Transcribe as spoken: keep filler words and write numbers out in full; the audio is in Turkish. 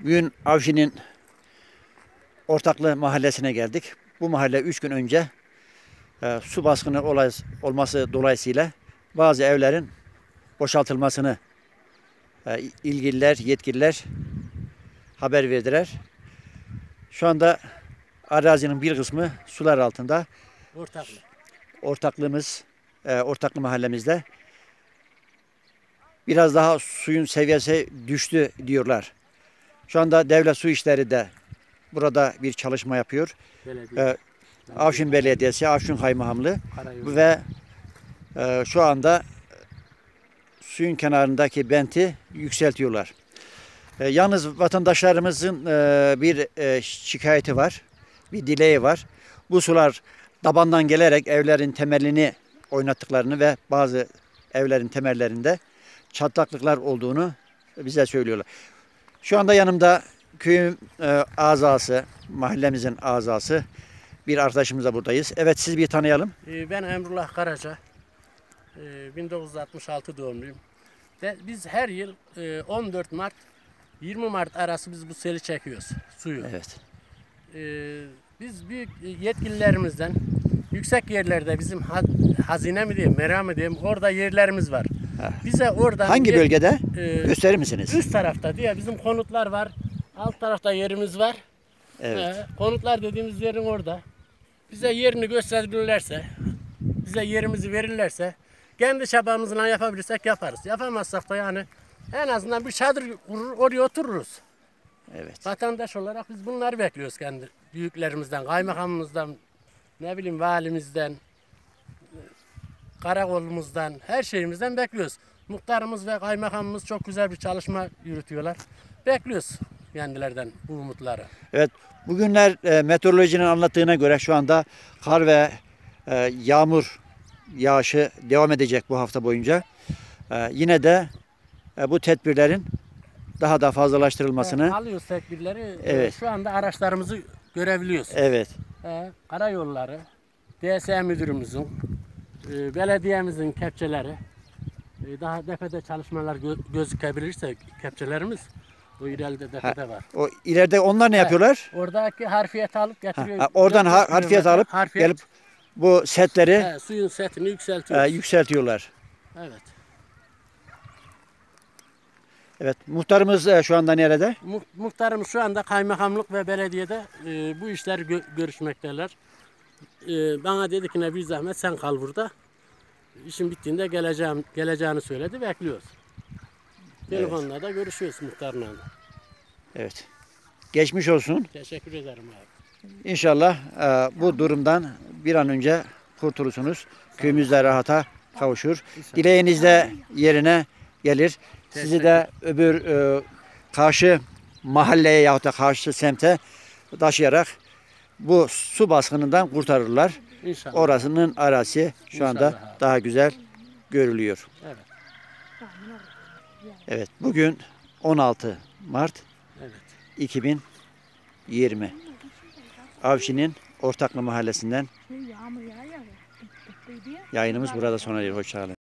Bugün Avşin'in Ortaklı mahallesine geldik. Bu mahalle üç gün önce e, su baskını olay, olması dolayısıyla bazı evlerin boşaltılmasını e, ilgililer, yetkililer haber verdiler. Şu anda arazinin bir kısmı sular altında. Ortaklı. Ortaklığımız, e, Ortaklı mahallemizde biraz daha suyun seviyesi düştü diyorlar. Şu anda Devlet Su İşleri de burada bir çalışma yapıyor. Belediye. Ee, Avşin Belediyesi, Avşin Kaymakamlığı Karayolu. ve e, şu anda suyun kenarındaki benti yükseltiyorlar. E, yalnız vatandaşlarımızın e, bir e, şikayeti var, bir dileği var. Bu sular tabandan gelerek evlerin temelini oynattıklarını ve bazı evlerin temellerinde çatlaklıklar olduğunu bize söylüyorlar. Şu anda yanımda köyün e, azası, mahallemizin azası bir arkadaşımızla buradayız. Evet, siz bir tanıyalım. Ee, Ben Emrullah Karaca. Ee, bin dokuz yüz altmış altı doğumluyum. Ve biz her yıl e, on dört Mart yirmi Mart arası biz bu seli çekiyoruz, suyu. Evet. Ee, Biz büyük yetkililerimizden yüksek yerlerde bizim ha- hazine mi diyeyim, mera mı diyeyim, orada yerlerimiz var. Ha. Bize oradan Hangi yer- bölgede? e, Gösterir misiniz? Üst tarafta diye bizim konutlar var. Alt tarafta yerimiz var. Evet. Ee, konutlar dediğimiz yerin orada. Bize yerini gösterirlerse, bize yerimizi verirlerse, kendi çabamızla yapabilirsek yaparız. Yapamazsak da yani en azından bir çadır kurur, oraya otururuz. Evet. Vatandaş olarak biz bunları bekliyoruz kendi büyüklerimizden, kaymakamımızdan, ne bileyim valimizden, karakolumuzdan, her şeyimizden bekliyoruz. Muhtarımız ve kaymakamımız çok güzel bir çalışma yürütüyorlar. Bekliyoruz kendilerden bu umutları. Evet. Bugünler e, meteorolojinin anlattığına göre şu anda kar ve e, yağmur yağışı devam edecek bu hafta boyunca. E, yine de e, bu tedbirlerin daha da fazlalaştırılmasını. E, alıyoruz tedbirleri. E, Evet. Şu anda araçlarımızı görebiliyoruz. Evet. E, karayolları, D S E müdürümüzün, e, belediyemizin kepçeleri, e, daha depede çalışmalar gö- gözükebilirse kepçelerimiz, bu ileride depede var. O ileride onlar ne yapıyorlar? Oradaki harfiyeti alıp Ha, getiriyor. ha, oradan ha- dört beş harfiyat kilometre alıp harfiyet, gelip bu setleri e, suyun setini e, yükseltiyoruz. yükseltiyorlar. Evet. Evet. Muhtarımız e, şu anda nerede? Mu- Muhtarımız şu anda kaymakamlık ve belediyede e, bu işler gö- görüşmekteler. E, bana dedi ki ne bir zahmet sen kal burada. İşin bittiğinde geleceğim geleceğini söyledi. Bekliyoruz. Telefonla da görüşüyoruz muhtarla. Evet. Geçmiş olsun. Teşekkür ederim abi. İnşallah e, bu durumdan bir an önce kurtulursunuz. Köyümüz de rahata kavuşur. Dileğiniz de yerine gelir. Sizi de öbür e, karşı mahalleye yahut da karşı semte taşıyarak bu su baskınından kurtarırlar. İnşallah. Orasının arası şu anda İnşallah abi. daha güzel görülüyor. Evet. Evet, bugün on altı Mart Evet. iki bin yirmi. Avşin'in Ortaklı Mahallesi'nden yayınımız burada sona eriyor. Hoşça kalın.